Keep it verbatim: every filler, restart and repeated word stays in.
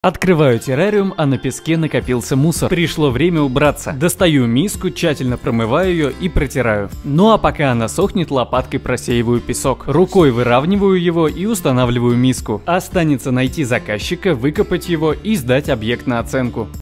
Открываю террариум, а на песке накопился мусор. Пришло время убраться. Достаю миску, тщательно промываю ее и протираю. Ну а пока она сохнет, лопаткой просеиваю песок. Рукой выравниваю его и устанавливаю миску. Останется найти заказчика, выкопать его и сдать объект на оценку.